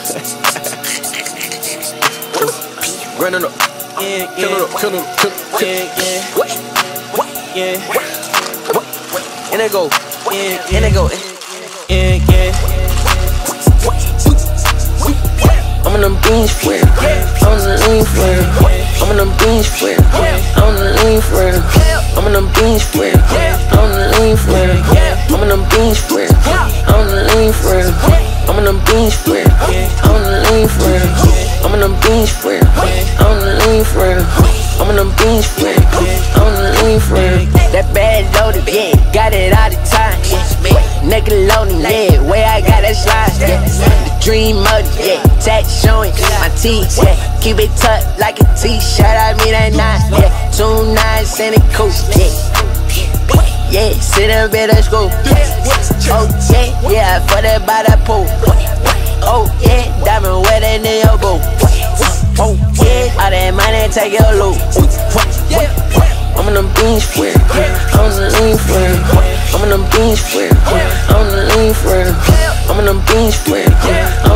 Running up, killing up. And it go, I'm on them beans for it. I'm on the lean for it. I'm on them beans for it. I'm on the lean for it. I'm on them beans for it. I'm on the lean for it. I'm on them beans for it. I'm on the lean for it. I'm on them beans for it. I'm on the lean for it. I'm on them beans for it. I'm on the lean for it. I'm on them beans for it. I'm on the lean for it. That bad loaded, yeah, got it all the time. Nigga loading, yeah, where I got that slide, yeah. The dream mode, yeah, tax showing my teeth, yeah. Keep it tucked like a t-shirt, I mean that night, yeah. 2 9 Cynical, yeah. Yeah, sit up at the school. Oh yeah, yeah, for that by the pool. Oh yeah, diamond wedding in your boo. Oh yeah, all that money take your loot. I'm on them beans for it. I'm on the lean for it. I'm on them beans for it. I'm on the lean for it. I'm on them beans for it.